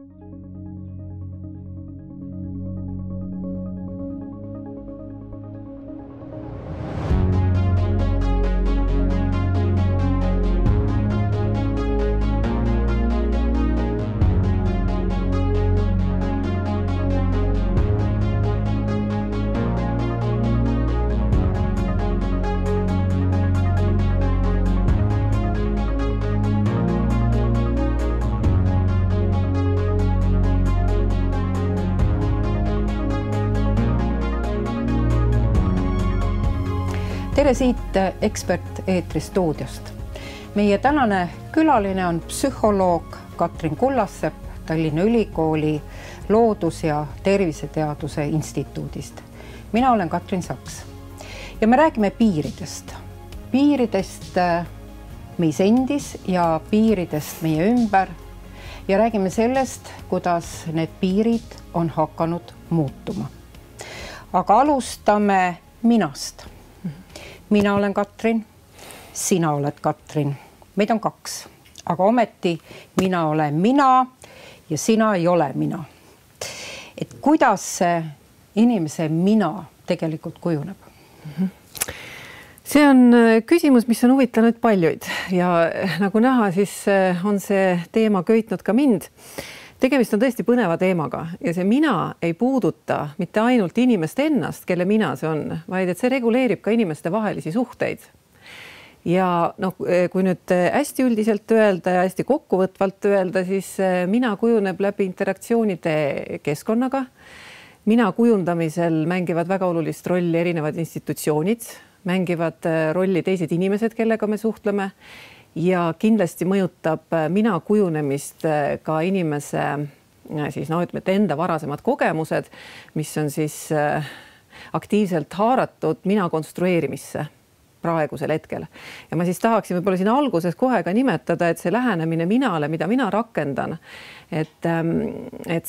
Tere siit Ekspert Eetri stuudiost. Meie tänane külaline on psühholoog Katrin Kullassepp Tallinna Ülikooli Loodus- ja Terviseteaduse Instituudist. Mina olen Katrin Saks ja me räägime piiridest. Piiridest meis endis ja piiridest meie ümber ja räägime sellest, kuidas need piirid on hakanud muutuma. Aga alustame minast. Mina olen Katrin, sina oled Katrin. Meid on kaks, aga ometi mina olen mina ja sina ei ole mina. Et kuidas see inimese mina tegelikult kujuneb? See on küsimus, mis on huvitanud paljuid ja nagu näha, siis on see teema köitnud ka mind. Tegemist on tõesti põneva teemaga ja see mina ei puuduta mitte ainult inimest ennast, kelle mina see on, vaid et see reguleerib ka inimeste vahelisi suhteid. Ja kui nüüd hästi üldiselt öelda ja hästi kokkuvõtvalt öelda, siis mina kujuneb läbi interaktsioonide keskkonnaga. Mina kujundamisel mängivad väga olulist rolli erinevad institutsioonid, mängivad rolli teised inimesed, kellega me suhtleme. Ja kindlasti mõjutab mina kujunemist ka inimese siis, enda varasemad kogemused, mis on siis aktiivselt haaratud mina konstrueerimisse praegusel hetkel. Ja ma siis tahaksin võib-olla siin alguses kohe ka nimetada, et see lähenemine minale, mida mina rakendan, et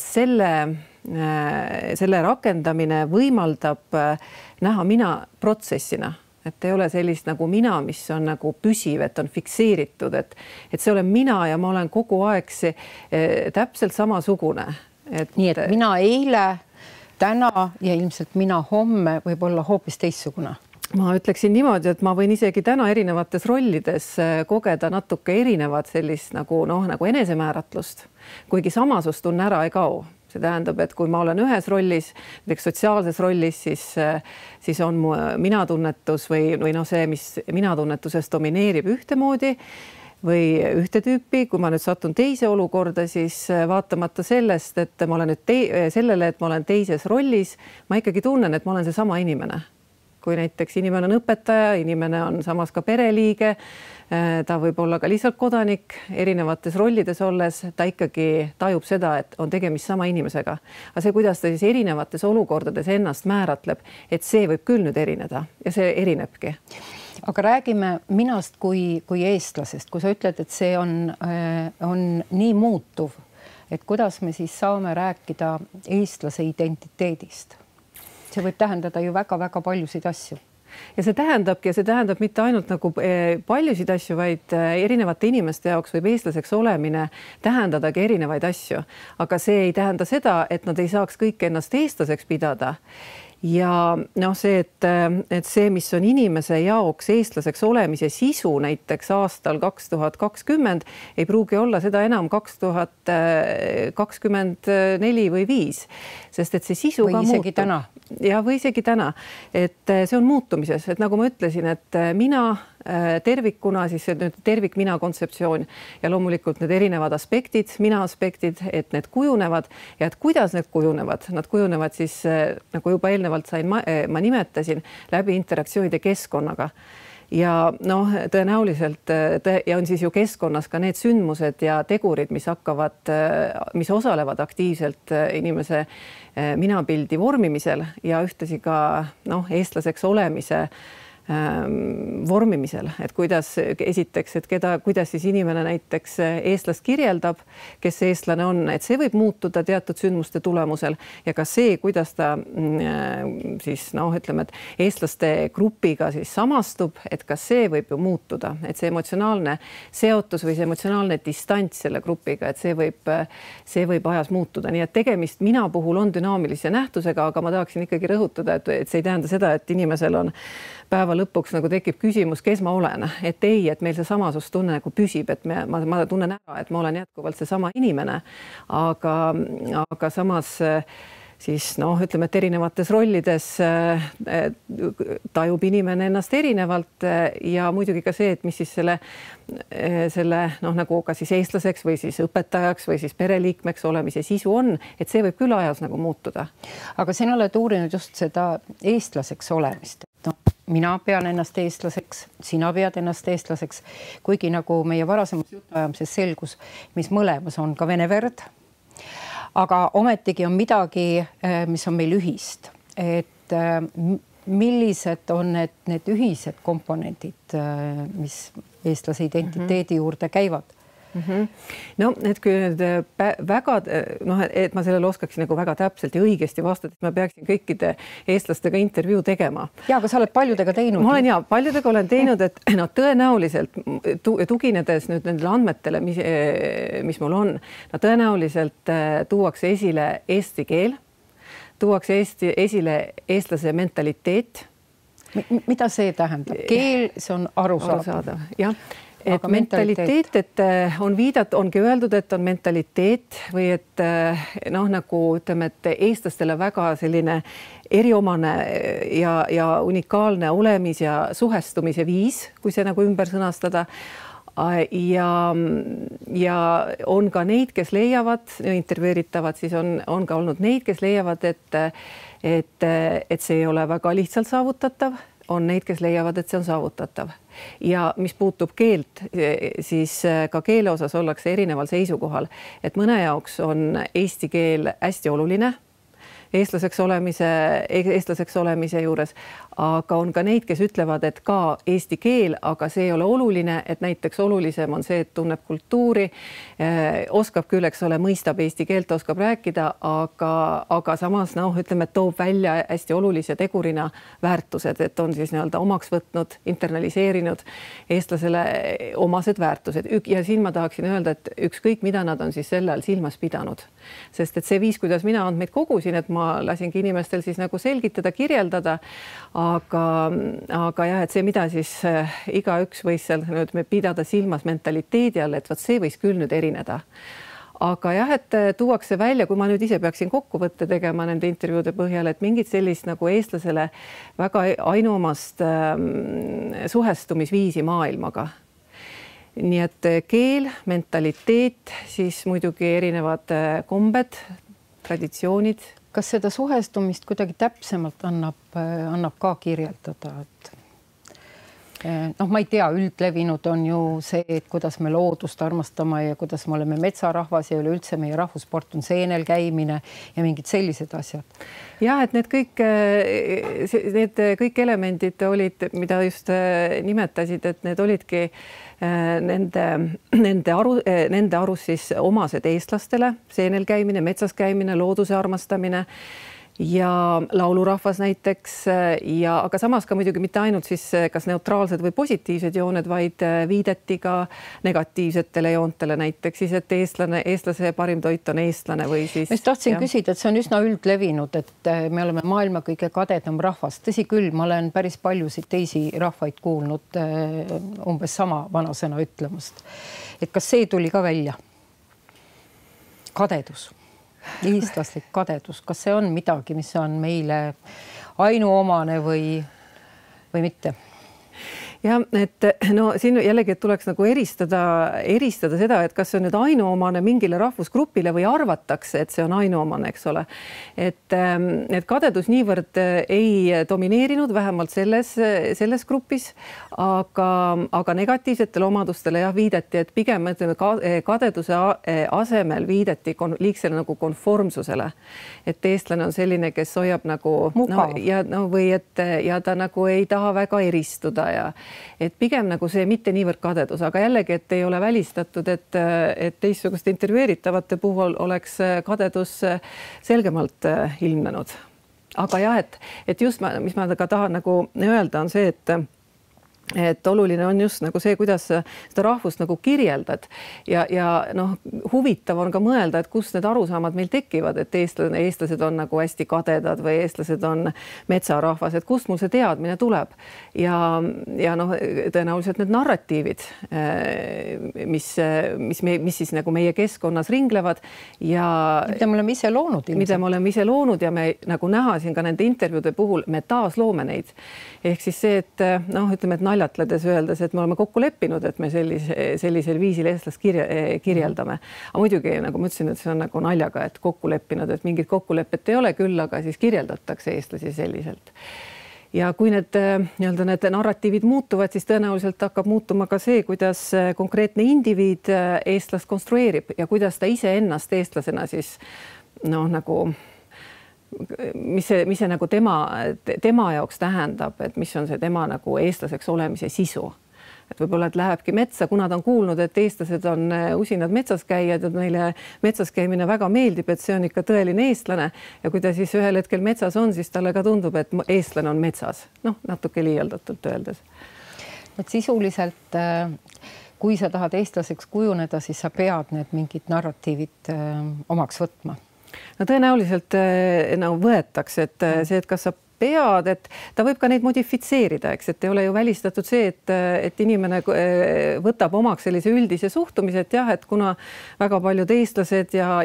selle rakendamine võimaldab näha mina protsessina. Et ei ole sellist nagu mina, mis on nagu püsiv, et on fikseeritud, et see olen mina ja ma olen kogu aeg see täpselt samasugune. Nii et mina eile, täna ja ilmselt mina homme võib olla hoopis teissugune. Ma ütleksin niimoodi, et ma võin isegi täna erinevates rollides kogeda natuke erinevad sellist nagu enesemääratlust, kuigi samasustun ära ei kao. See tähendab, et kui ma olen ühes rollis, näiteks sotsiaalses rollis, siis on mu minatunnetus või see, mis minatunnetuses domineerib ühtemoodi või ühte tüüpi. Kui ma nüüd satun teise olukorda, siis vaatamata sellest, et ma olen sellele, et ma olen teises rollis, ma ikkagi tunnen, et ma olen see sama inimene. Kui näiteks inimene on õpetaja, inimene on samas ka pereliige, ta võib olla ka lihtsalt kodanik, erinevates rollides olles, ta ikkagi tajub seda, et on tegemist sama inimesega. Aga see, kuidas ta siis erinevates olukordades ennast määratleb, et see võib küll nüüd erineda ja see erinebki. Aga räägime minast kui eestlasest, kui sa ütled, et see on nii muutuv, et kuidas me siis saame rääkida eestlase identiteedist? See võib tähendada ju väga-väga paljusid asju. Ja see tähendab mitte ainult nagu paljusid asju, vaid erinevate inimeste jaoks võib eestlaseks olemine tähendadagi erinevaid asju. Aga see ei tähenda seda, et nad ei saaks kõik ennast eestlaseks pidada. Ja see, et see, mis on inimese jaoks eestlaseks olemise sisu näiteks aastal 2020, ei pruugi olla seda enam 2024 või 5, sest et see sisu või ka isegi muutub. Täna. Ja või isegi täna, et see on muutumises, et nagu ma ütlesin, et mina tervikuna, siis nüüd tervik mina kontseptsioon ja loomulikult need erinevad aspektid, mina aspektid, et need kujunevad ja et kuidas need kujunevad. Nad kujunevad siis, nagu juba eelnevalt ma nimetasin, läbi interaktsioonide keskkonnaga. Ja tõenäoliselt ja on siis ju keskkonnas ka need sündmused ja tegurid, mis osalevad aktiivselt inimese minapildi vormimisel ja ühtesi ka eestlaseks olemise vormimisel, et kuidas esiteks, et kuidas siis inimene näiteks eestlast kirjeldab, kes see eestlane on, et see võib muutuda teatud sündmuste tulemusel ja ka see, kuidas ta siis ütleme, et eestlaste grupiga siis samastub, et ka see võib ju muutuda, et see emotsionaalne seotus või see emotsionaalne distants selle grupiga, et see võib ajas muutuda, nii et tegemist mina puhul on dünaamilise nähtusega, aga ma tahaksin ikkagi rõhutada, et see ei tähenda seda, et inimesel on päeva lõpuks nagu tekib küsimus, kes ma olen, et ei, et meil see samasustunne nagu püsib, et ma tunnen ära, et ma olen jätkuvalt seesama inimene, aga samas siis ütleme, et erinevates rollides tajub inimene ennast erinevalt ja muidugi ka see, et mis siis selle nagu ka siis eestlaseks või siis õpetajaks või siis pereliikmeks olemise sisu on, et see võib küll ajas nagu muutuda. Aga sina oled uurinud just seda eestlaseks olemist. Mina pean ennast eestlaseks, sina pead ennast eestlaseks, kuigi nagu meie varasemas jutuajamises selgus, mis mõlemas on ka vene verd, aga ometigi on midagi, mis on meil ühist, et millised on need ühised komponendid, mis eestlase identiteedi juurde käivad? No, et kui nüüd väga, et ma sellele oskaksin nagu väga täpselt ja õigesti vastata, et ma peaksin kõikide eestlastega intervjuu tegema. Ja, aga sa oled paljudega teinud. Ma olen paljudega olen teinud, et tõenäoliselt tuginedes nüüd nendele andmetele, mis mul on, tõenäoliselt tuuakse esile eesti keel, tuuakse esile eestlase mentaliteet. Mida see tähendab? Keel, see on arusaadav. Jah. Et mentaliteet, et ongi öeldud, et on mentaliteet või et nagu ütleme, et eestlastele väga selline eriomane ja unikaalne olemis ja suhestumise viis, kui see nagu ümber sõnastada. Ja on ka neid, kes leiavad, intervjueeritavad, siis on ka olnud neid, kes leiavad, et see ei ole väga lihtsalt saavutatav. On neid, kes leiavad, et see on saavutatav. Ja mis puutub keelt, siis ka keele osas ollakse erineval seisukohal, et mõne jaoks on eesti keel hästi oluline eestlaseks olemise juures, aga on ka neid, kes ütlevad, et ka eesti keel, aga see ei ole oluline, et näiteks olulisem on see, et tunneb kultuuri, oskab küll, eks ole, mõistab eesti keelt, oskab rääkida, aga samas ütleme, et toob välja hästi olulise tegurina väärtused, et on siis omaks võtnud, internaliseerinud eestlasele omased väärtused. Ja siin ma tahaksin öelda, et ükskõik, mida nad on siis selle all silmas pidanud. Sest et see viis, kuidas mina andmeid kogusin, et ma lasingi inimestel siis nagu selgitada, kirjeldada, aga jah, et see, mida siis igaüks võis seal pidada silmas mentaliteedi all, et see võis küll nüüd erineda. Aga jah, et tuuakse välja, kui ma nüüd ise peaksin kokkuvõtte tegema nende intervjuude põhjal, et mingit sellist nagu eestlasele väga ainuomast suhestumisviisi maailmaga. Nii et keel, mentaliteet, siis muidugi erinevad kombed, traditsioonid. Kas seda suhestumist kuidagi täpsemalt annab ka kirjeldada, et ma ei tea, üldlevinud on ju see, et kuidas me loodust armastame ja kuidas me oleme metsarahvas ja üleüldse meie rahvusport on seenel käimine ja mingid sellised asjad. Jah, et need kõik elemendid olid, mida just nimetasid, et need olidki nende arus siis omased eestlastele, seenel käimine, metsas käimine, looduse armastamine ja laulurahvas näiteks aga samas ka muidugi mitte ainult siis kas neutraalsed või positiivsed jooned, vaid viideti ka negatiivsetele joontele näiteks siis, et eestlase parim toit on eestlane või siis. Ma tahtsin küsida, et see on üsna üldlevinud, et me oleme maailma kõige kadedam rahvas. Tõsi küll, ma olen päris paljusid teisi rahvaid kuulnud umbes sama vanasõna ütlemast. Et kas see tuli ka välja? Kadedus. Eestlaslik kadedus, kas see on midagi, mis on meile ainuomane või mitte? ja et no siin jällegi, et tuleks nagu eristada seda, et kas see on nüüd ainuomane mingile rahvusgrupile või arvatakse, et see on ainuomane, eks ole. Et kadedus niivõrd ei domineerinud vähemalt selles grupis, aga negatiivsetele omadustele jah viidati, et pigem kadeduse asemel viidati liigsele nagu konformsusele. Et eestlane on selline, kes hoiab nagu ja ta nagu ei taha väga eristuda ja et pigem nagu see mitte niivõrd kadedus, aga jällegi, et ei ole välistatud, et teistsuguste intervjueeritavate puhul oleks kadedus selgemalt ilmnenud. Aga jah, et just mis ma ka tahan nagu öelda on see, et oluline on just nagu see, kuidas seda rahvust nagu kirjeldad ja noh, huvitav on ka mõelda, et kust need arusaamad meil tekivad, et eestlased on nagu hästi kadedad või eestlased on metsarahvas, et kust mul see teadmine tuleb ja noh, tõenäoliselt need narratiivid, mis siis nagu meie keskkonnas ringlevad ja mida me oleme ise loonud ja me nagu näha siin ka nende intervjuude puhul, me taasloome neid. Ehk siis see, et noh, ütleme, et naljatledes öeldes, et me oleme kokku leppinud, et me sellisel viisil eestlast kirjeldame. Aga muidugi, nagu ma ütlesin, et see on nagu naljaga, et kokku leppinud, et mingit kokkulepet ei ole küll, aga siis kirjeldatakse eestlasi selliselt. Ja kui need narratiivid muutuvad, siis tõenäoliselt hakkab muutuma ka see, kuidas konkreetne indiviid eestlast konstrueerib ja kuidas ta ise ennast eestlasena siis noh, nagu mis see nagu tema jaoks tähendab, et mis on see tema nagu eestlaseks olemise sisu. Et võib-olla, et lähebki metsa, kuna ta on kuulnud, et eestlased on usinad metsas käijad, et meile metsas käimine väga meeldib, et see on ikka tõeline eestlane ja kui ta siis ühel hetkel metsas on, siis talle ka tundub, et eestlane on metsas. Noh, natuke liialdatult öeldes. Et sisuliselt, kui sa tahad eestlaseks kujuneda, siis sa pead need mingid narratiivid omaks võtma. No tõenäoliselt võetakse, et see, et kas sa pead, et ta võib ka neid modifitseerida, eks, et ei ole ju välistatud see, et inimene võtab omaks sellise üldise suhtumise, et jah, et kuna väga paljud eestlased ja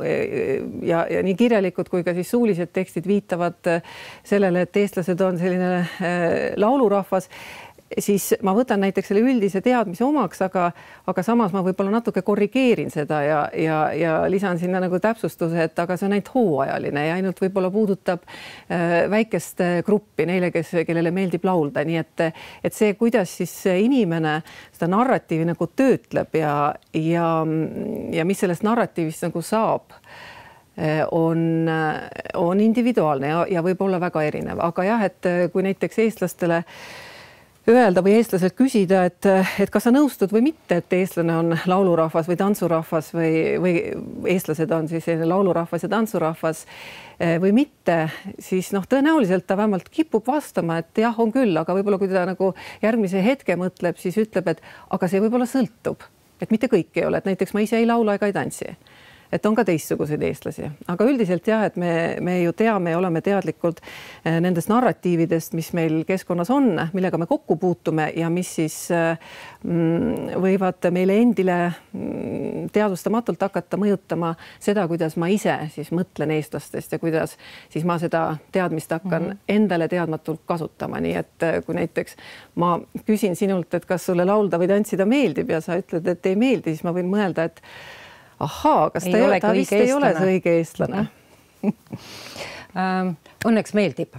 nii kirjalikud kui ka siis suulised tekstid viitavad sellele, et eestlased on selline laulurahvas, siis ma võtan näiteks selle üldise teadmise omaks, aga samas ma võib-olla natuke korrigeerin seda ja lisan sinna nagu täpsustuse, et aga see on ainult hooajaline ja ainult võib-olla puudutab väikest gruppi, neile, kellele meeldib laulda. Nii et see, kuidas siis inimene seda narratiivi nagu töötleb ja mis sellest narratiivist nagu saab, on individuaalne ja võib olla väga erinev. Aga jah, et kui näiteks eestlastele öelda või eestlaselt küsida, et kas sa nõustud või mitte, et eestlane on laulurahvas või tantsurahvas või eestlased on siis laulurahvas ja tantsurahvas või mitte, siis noh, tõenäoliselt ta vähemalt kipub vastama, et jah, on küll, aga võib-olla kui ta nagu järgmise hetke mõtleb, siis ütleb, et aga see võib-olla sõltub, et mitte kõik ei ole, et näiteks ma ise ei laula ega ei tantsi. Et on ka teistsuguseid eestlasi, aga üldiselt jah, et me ju teame ja oleme teadlikud nendest narratiividest, mis meil keskkonnas on, millega me kokku puutume ja mis siis võivad meile endile teadvustamatult hakata mõjutama seda, kuidas ma ise siis mõtlen eestlastest ja kuidas siis ma seda teadmist hakkan endale teadmatult kasutama. Nii et kui näiteks ma küsin sinult, et kas sulle laulda või tantsida meeldib ja sa ütled, et ei meeldi, siis ma võin mõelda, et ahaa, kas ta vist ei ole see õige eestlane? Õnneks meeldib.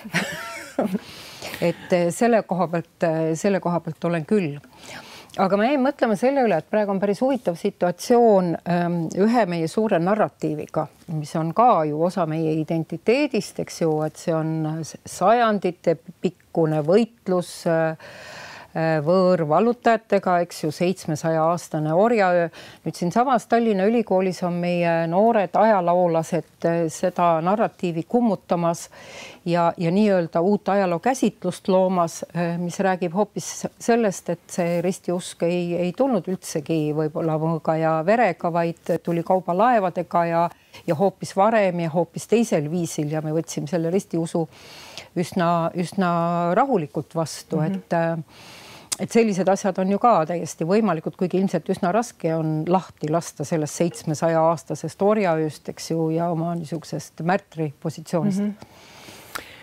Et selle koha pealt olen küll. Aga ma jäin mõtlema selle üle, et praegu on päris huvitav situatsioon ühe meie suure narratiiviga, mis on ka ju osa meie identiteedist, eks ju, et see on sajandite pikkune võitlus võõrvallutajatega, eks ju, 700-aastane orjaöö. Nüüd siin samas Tallinna Ülikoolis on meie noored ajaloolased seda narratiivi kummutamas ja nii-öelda uut ajaloo käsitlust loomas, mis räägib hoopis sellest, et see ristiusk ei tulnud üldsegi võib-olla mõõga ja verega, vaid tuli kaubalaevadega ja hoopis varem ja hoopis teisel viisil ja me võtsime selle ristiusu üsna rahulikult vastu, et sellised asjad on ju ka täiesti võimalikud, kuigi ilmselt üsna raske on lahti lasta sellest 700-aastasest orjaööst, eks ju, ja oma niisugusest märtri positsioonist.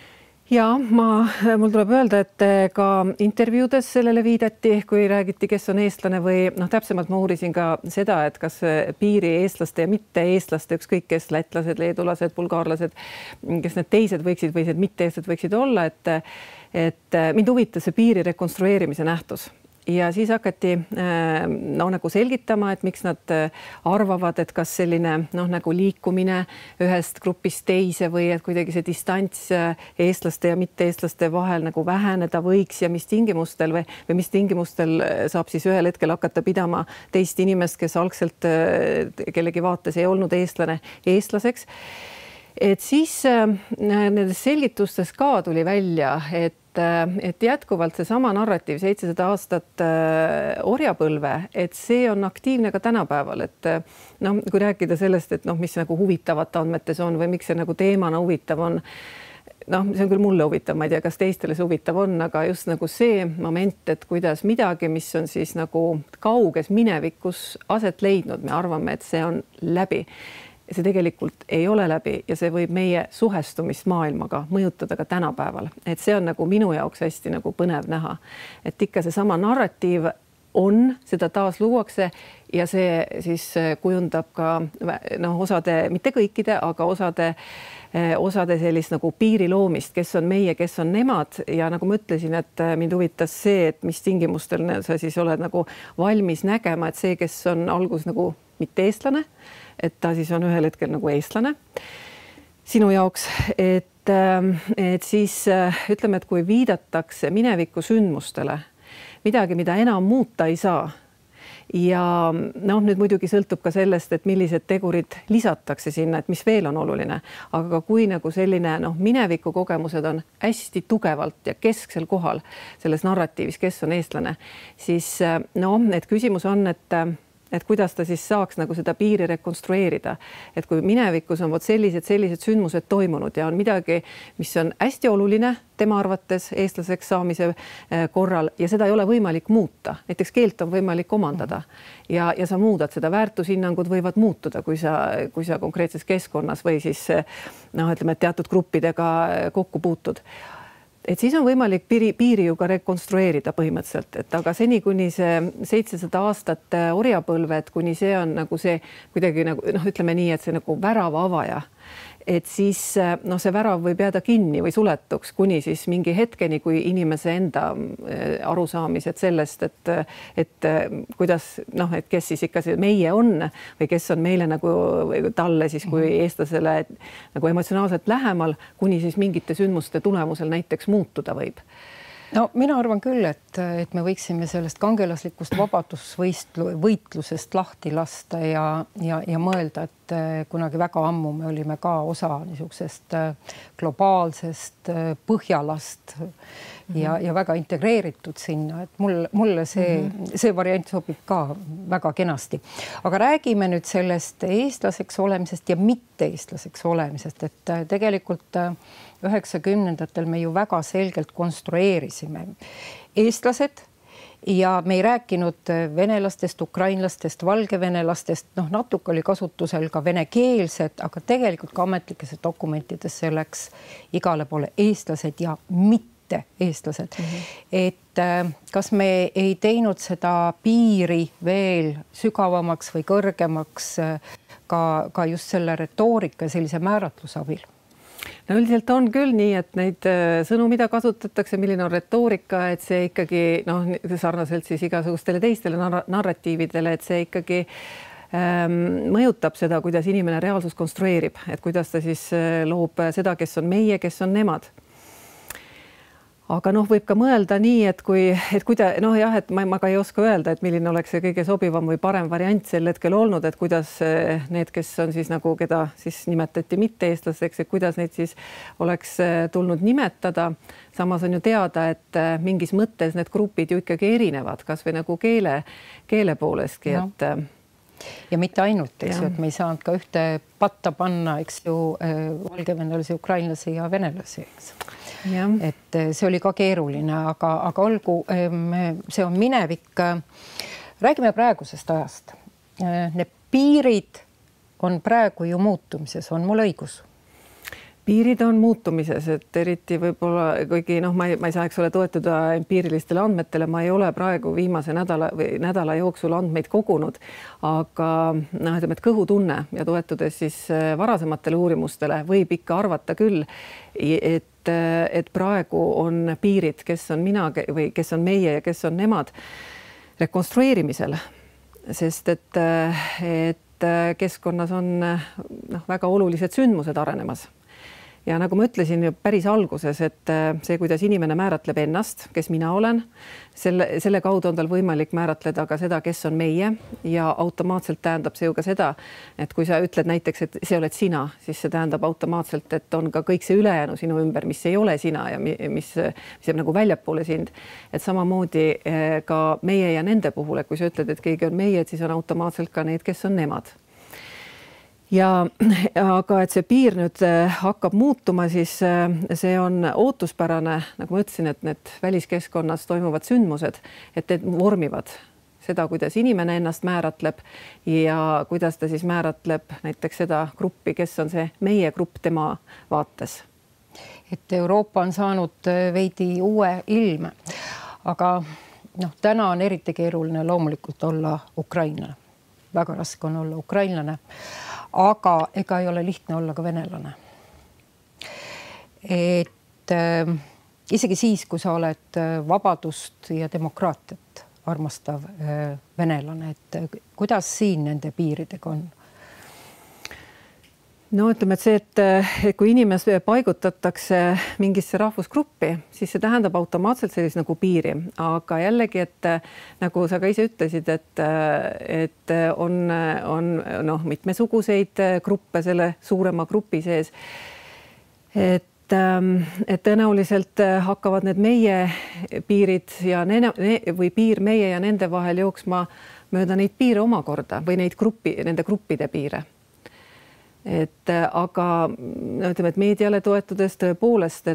Ja mul tuleb öelda, et ka intervjuudes sellele viidati, kui räägiti, kes on eestlane või täpsemalt ma uurisin ka seda, et kas piiri eestlaste ja mitte eestlaste, ükskõik kes, lätlased, leedulased, bulgaarlased, kes need teised võiksid või need mitte eestlased võiksid olla, et mind huvitas see piiri rekonstrueerimise nähtus. Ja siis hakati nagu selgitama, et miks nad arvavad, et kas selline nagu liikumine ühest grupist teise või et kuidagi see distants eestlaste ja mitte eestlaste vahel nagu väheneda võiks ja mis tingimustel või mis tingimustel saab siis ühel hetkel hakata pidama teist inimest, kes algselt kellegi vaates ei olnud eestlane eestlaseks. Et siis nendes selgitustes ka tuli välja, et jätkuvalt seesama narratiiv 700 aastat orjapõlve, et see on aktiivne ka tänapäeval, et kui rääkida sellest, et mis nagu huvitavate andmetes on või miks see nagu teemana huvitav on, see on küll mulle huvitav, ma ei tea, kas teistele see huvitav on, aga just nagu see moment, et kuidas midagi, mis on siis nagu kauges minevikus aset leidnud, me arvame, et see on läbi. See tegelikult ei ole läbi ja see võib meie suhestumist maailmaga mõjutada ka tänapäeval. Et see on nagu minu jaoks hästi nagu põnev näha. Et ikka seesama narratiiv on, seda taas luuakse ja see siis kujundab ka osade, mitte kõikide, aga osade sellist nagu piiri loomist, kes on meie, kes on nemad ja nagu ma ütlesin, et mind huvitas see, et mis tingimustel sa siis oled nagu valmis nägema, et see, kes on algus nagu mitte eestlane, et ta siis on ühel hetkel nagu eestlane sinu jaoks, et siis ütleme, et kui viidatakse mineviku sündmustele, midagi, mida enam muuta ei saa ja nüüd muidugi sõltub ka sellest, et millised tegurid lisatakse sinna, et mis veel on oluline, aga kui nagu selline mineviku kogemused on hästi tugevalt ja kesksel kohal selles narratiivis, kes on eestlane, siis et küsimus on, et kuidas ta siis saaks nagu seda piiri rekonstrueerida. Et kui minevikus on sellised sündmused toimunud ja on midagi, mis on hästi oluline tema arvates eestlaseks saamise korral ja seda ei ole võimalik muuta. Näiteks keelt on võimalik omandada ja sa muudad seda. Väärtushinnangud võivad muutuda, kui sa konkreetses keskkonnas või siis ütleme, teatud gruppidega kokku puutud. Et siis on võimalik piiri ju ka rekonstrueerida põhimõtteliselt, et aga seni kuni see 700 aastat orjapõlve, et kuni see on nagu see kuidagi nagu ütleme nii, et see nagu värava avaja, et siis see värav võib jääda kinni või suletuks kuni siis mingi hetkeni, kui inimese enda arusaamised sellest, et kuidas et kes siis ikka see meie on või kes on meile nagu talle siis kui eestlasele nagu emotsionaalselt lähemal, kuni siis mingite sündmuste tulemusel näiteks muutuda võib. Mina arvan küll, et me võiksime sellest kangelaslikust vabadusvõitlusest lahti lasta ja mõelda, et kunagi väga ammu me olime ka osa niisugusest globaalsest Põhjalast ja väga integreeritud sinna, et mulle see variant sobib ka väga kenasti. Aga räägime nüüd sellest eestlaseks olemisest ja mitte eestlaseks olemisest, et tegelikult 90-ndatel me ju väga selgelt konstrueerisime eestlased ja me ei rääkinud venelastest, ukrainlastest, valgevenelastest, natuke oli kasutusel ka venekeelsed, aga tegelikult ka ametlikes dokumentides selleks igale poole eestlased ja mitte eestlased. Et kas me ei teinud seda piiri veel sügavamaks või kõrgemaks ka just selle retoorika sellise määratluse abil? Üldiselt on küll nii, et neid sõnu, mida kasutatakse, milline on retoorika, et see ikkagi sarnaselt siis igasugustele teistele narratiividele, et see ikkagi mõjutab seda, kuidas inimene reaalsus konstrueerib, et kuidas ta siis loob seda, kes on meie, kes on nemad. Aga võib ka mõelda nii, et ma ka ei oska öelda, et milline oleks see kõige sobivam või parem variant sel hetkel olnud, et kuidas need, kes on siis nagu, keda siis nimetati mitte eestlaseks, et kuidas neid siis oleks tulnud nimetada. Samas on ju teada, et mingis mõttes need grupid ju ikkagi erinevad, kas või nagu keele poolestki, et ja mitte ainult, eks ju, et me ei saanud ka ühte patta panna, eks ju, valgevenelasi, ukrainlasi ja venelasi, eks. Ja. Et see oli ka keeruline, aga olgu, see on minevik. Räägime praegusest ajast. Need piirid on praegu ju muutumises, on mul õigus? piirid on muutumises, et eriti võib-olla, kuigi ma ei saa, eks ole, toetuda empiirilistele andmetele, ma ei ole praegu viimase nädala jooksul andmeid kogunud, aga ütleme, et kõhutunne ja toetudes siis varasematele uurimustele võib ikka arvata küll, et praegu on piirid, kes on mina või kes on meie ja kes on nemad rekonstrueerimisel, sest et keskkonnas on väga olulised sündmused arenemas. Ja nagu ma ütlesin ju päris alguses, et see, kuidas inimene määratleb ennast, kes mina olen, selle kaudu on tal võimalik määratleda ka seda, kes on meie ja automaatselt tähendab see ju ka seda, et kui sa ütled näiteks, et see oled sina, siis see tähendab automaatselt, et on ka kõik see ülejäänu sinu ümber, mis ei ole sina ja mis jääb nagu väljapoole sind. Et samamoodi ka meie ja nende puhul, et kui sa ütled, et keegi on meie, et siis on automaatselt ka need, kes on nemad. Aga et see piir nüüd hakkab muutuma, siis see on ootuspärane, nagu ma ütlesin, et need väliskeskkonnas toimuvad sündmused, et need vormivad seda, kuidas inimene ennast määratleb ja kuidas ta siis määratleb näiteks seda gruppi, kes on see meie grupp tema vaates. Et Euroopa on saanud veidi uue ilme, aga täna on eriti keeruline loomulikult olla ukrainlane. Väga raske on olla ukrainlane. Aga ega ei ole lihtne olla ka venelane. Et isegi siis, kui sa oled vabadust ja demokraatiat armastav venelane, et kuidas siin nende piiridega on? No ütleme, et see, et kui inimest paigutatakse mingisse rahvusgruppi, siis see tähendab automaatselt sellist nagu piiri. Aga jällegi, et nagu sa ka ise ütlesid, et on mitmesuguseid gruppe selle suurema grupi sees. Et tõenäoliselt hakkavad need meie piirid ja või piir meie ja nende vahel jooksma mööda neid piire omakorda või nende gruppide piire. Aga ütleme, et meediale toetudes tõepoolest,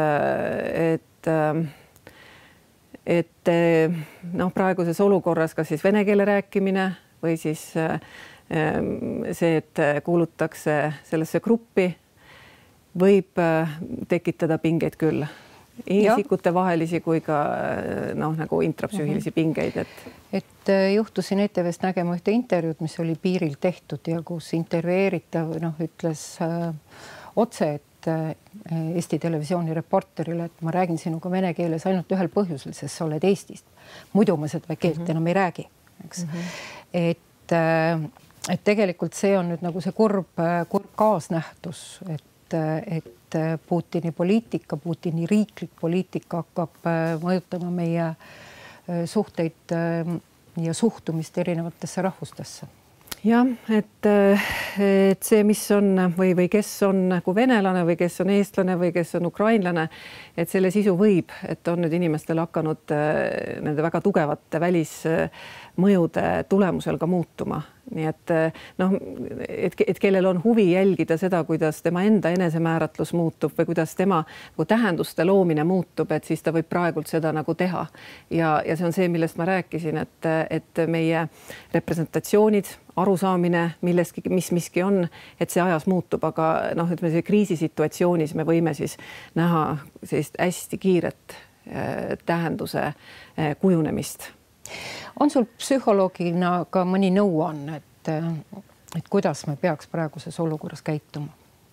et praeguses olukorras kas siis vene keele rääkimine või siis see, et kuulutakse sellesse gruppi, võib tekitada pingeid küll. Isikute vahelisi kui ka nagu intrapsüühilisi pingeid. Et juhtusin ETV-st nägema ühte intervjuud, mis oli piiril tehtud ja kus intervjueeritav ütles otse, et Eesti Televisiooni reporterile, et ma räägin sinuga vene keeles ainult ühel põhjusel, sest sa oled Eestist. Muidu ma seda keelt enam ei räägi. Eks? Et tegelikult see on nüüd nagu see kurb kaasnähtus, et Putini poliitika, Putini riiklik poliitika hakkab mõjutama meie suhteid ja suhtumist erinevatesse rahvustesse. Jah, et see, mis on või kes on nagu venelane või kes on eestlane või kes on ukrainlane, et selle sisu võib, et on nüüd inimestel hakanud nende väga tugevate välismõjude tulemusel ka muutuma. Nii et kellel on huvi jälgida seda, kuidas tema enda enesemääratlus muutub või kuidas tema tähenduste loomine muutub, et siis ta võib praegult seda nagu teha. Ja see on see, millest ma rääkisin, et meie representatsioonid, arusaamine millestki, mis miski on, et see ajas muutub, aga ütleme, see kriisisituatsioonis me võime siis näha sellist hästi kiiret tähenduse kujunemist. On sul psühholoogina ka mõni nõuanne, et kuidas me peaks praeguses olukorras käituma?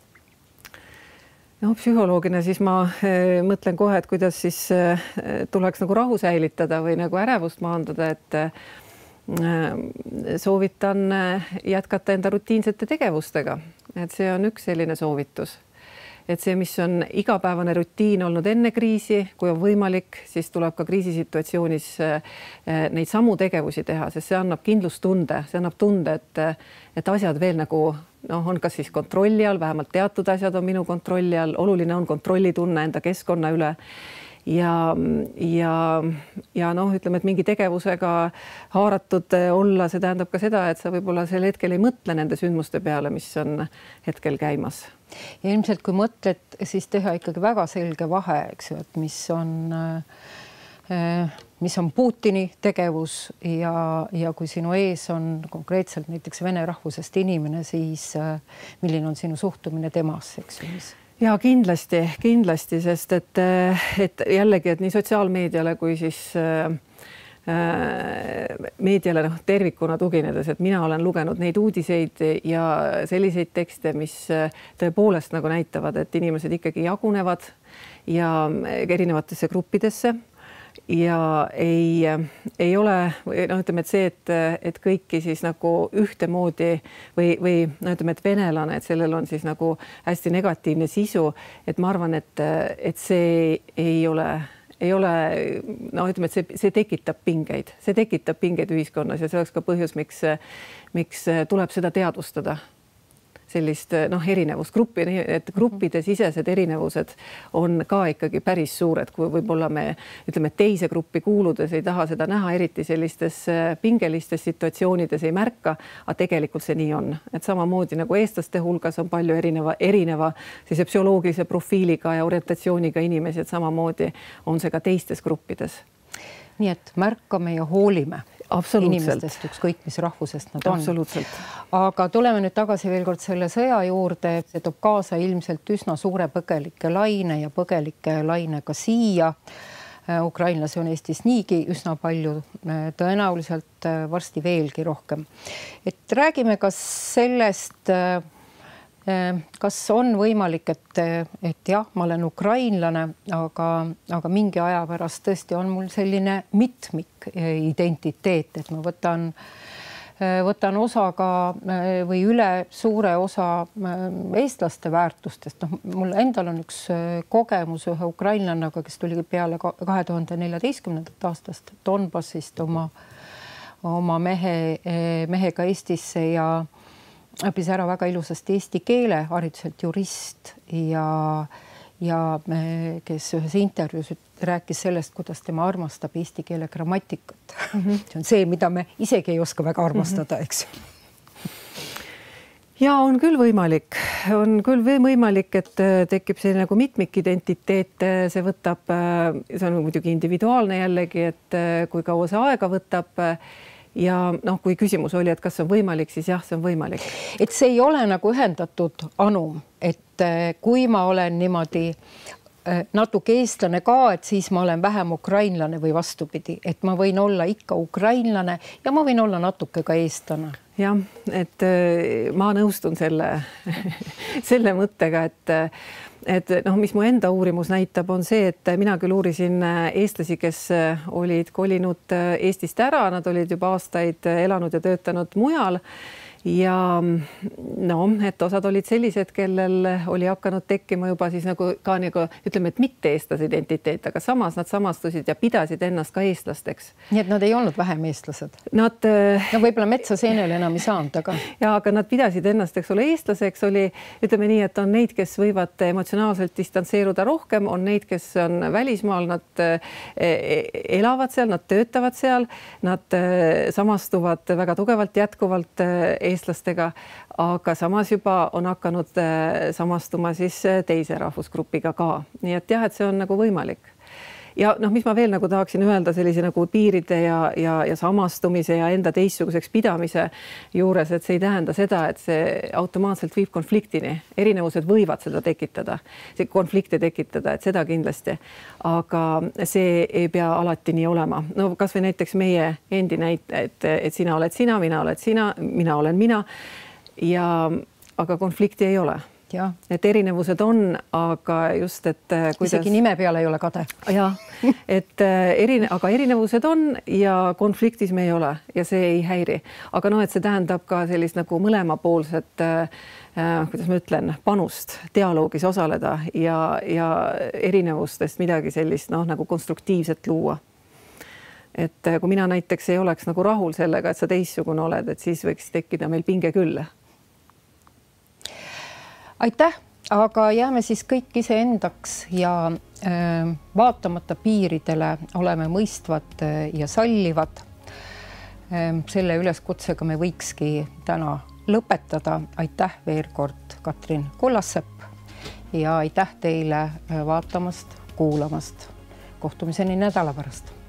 Psühholoogina siis ma mõtlen kohe, et kuidas siis tuleks nagu rahu säilitada või nagu ärevust maandada, et soovitan jätkata enda rutiinsete tegevustega. Et see on üks selline soovitus. Et see, mis on igapäevane rutiin olnud enne kriisi, kui on võimalik, siis tuleb ka kriisisituatsioonis neid samu tegevusi teha, sest see annab kindlustunde, see annab tunde, et asjad veel nagu on kas siis kontrolli all, vähemalt teatud asjad on minu kontrolli all, oluline on kontrollitunne enda keskkonna üle. Ja ütleme, et mingi tegevusega haaratud olla, see tähendab ka seda, et sa võib-olla sel hetkel ei mõtle nende sündmuste peale, mis on hetkel käimas. Ja ilmselt kui mõtled, siis teha ikkagi väga selge vahe, eks ju, et mis on Putini tegevus ja kui sinu ees on konkreetselt näiteks vene rahvusest inimene, siis milline on sinu suhtumine temasse, eks ju, mis? Ja kindlasti, sest et jällegi, et nii sotsiaalmeediale kui siis meediale tervikuna tuginedes, et mina olen lugenud neid uudiseid ja selliseid tekste, mis tõepoolest nagu näitavad, et inimesed ikkagi jagunevad ja erinevatesse gruppidesse ja ei ole, ütleme, et see, et kõiki siis nagu ühtemoodi või ütleme, et venelane, et sellel on siis nagu hästi negatiivne sisu, et ma arvan, et see ei ole, ütleme, et see tekitab pingeid ühiskonnas ja see oleks ka põhjus, miks tuleb seda teadvustada. Sellist erinevusgruppi, et gruppide sisesed erinevused on ka ikkagi päris suured, kui võib-olla me ütleme, teise gruppi kuuludes ei taha seda näha, eriti sellistes pingelistes situatsioonides ei märka, aga tegelikult see nii on. Et samamoodi nagu eestlaste hulgas on palju erineva siis psühholoogilise profiiliga ja orientatsiooniga inimesi, et samamoodi on see ka teistes gruppides. Nii et märkame ja hoolime inimestest, ükskõik mis rahvusest nad on. Absoluutselt. Aga tuleme nüüd tagasi veel kord selle sõja juurde. See toob kaasa ilmselt üsna suure põgelike laine ja põgelike laine ka siia. Ukrainlasi on Eestis niigi üsna palju, tõenäoliselt varsti veelgi rohkem. Et räägime ka sellest, kas on võimalik, et jah, ma olen ukrainlane, aga mingi aja pärast tõesti on mul selline mitmik identiteet, et ma võtan osa ka või üle suure osa eestlaste väärtustest. Mul endal on üks kogemus ühe ukrainlannaga, kes tuli peale 2014. aastast Donbassist oma mehega Eestisse ja õppis ära väga ilusasti eesti keele, hariduselt jurist ja kes ühes intervjuus rääkis sellest, kuidas tema armastab eesti keele grammatikat. See on see, mida me isegi ei oska väga armastada, eks. Ja on küll võimalik, et tekib see nagu mitmikidentiteet, see võtab, see on muidugi individuaalne jällegi, et kui kaua see aega võtab. Ja kui küsimus oli, et kas on võimalik, siis jah, see on võimalik. Et see ei ole nagu ühendatud anum, et kui ma olen niimoodi natuke eestlane ka, et siis ma olen vähem ukrainlane või vastupidi, et ma võin olla ikka ukrainlane ja ma võin olla natuke ka eestlane. Jah, et ma nõustun selle mõttega, et mis mu enda uurimus näitab, on see, et mina küll uurisin eestlasi, kes olid kolinud Eestist ära, nad olid juba aastaid elanud ja töötanud mujal. Ja et osad olid sellised, kellel oli hakanud tekkima juba siis nagu ka ütleme, et mitte eestlase identiteet, aga samas nad samastusid ja pidasid ennast ka eestlasteks. Nii et nad ei olnud vähem eestlased? Nad võib-olla metsaseenel enam ei saanud, aga... Ja, aga nad pidasid ennast, eks ole, eestlaseks oli, ütleme nii, et on neid, kes võivad emotsionaalselt distantseeruda rohkem, on neid, kes on välismaal, nad elavad seal, nad töötavad seal, nad samastuvad väga tugevalt jätkuvalt eestlastega, aga samas juba on hakanud samastuma siis teise rahvusgrupiga ka. Nii et jah, et see on nagu võimalik. Ja mis ma veel nagu tahaksin öelda sellise nagu piiride ja samastumise ja enda teistsuguseks pidamise juures, et see ei tähenda seda, et see automaatselt viib konfliktini. Erinevused võivad seda tekitada, see konflikte tekitada, et seda kindlasti. Aga see ei pea alati nii olema. Kas või näiteks meie endi näite, et sina oled sina, mina olen mina. Aga konflikti ei ole. Ja. Et erinevused on, aga just, et isegi nime peale ei ole kade. Ja, aga erinevused on ja konfliktis me ei ole ja see ei häiri. Aga et see tähendab ka sellist nagu mõlemapoolset, kuidas ma ütlen, panust dialoogis osaleda ja erinevustest midagi sellist nagu konstruktiivset luua. Et kui mina näiteks ei oleks nagu rahul sellega, et sa teistsugune oled, et siis võiks tekkida meil pinge küll. Aitäh, aga jääme siis kõik iseendaks ja vaatamata piiridele oleme mõistvad ja sallivad. Selle üleskutsega me võikski täna lõpetada. Aitäh veel kord Katrin Kullassepp ja aitäh teile vaatamast, kuulamast. Kohtumiseni nädala pärast.